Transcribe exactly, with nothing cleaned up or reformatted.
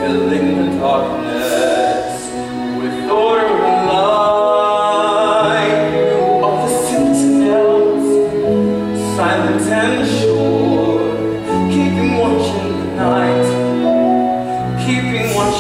filling the darkness with order and light. You are the sentinels, silent and sure, keeping watch in the night, keeping watch.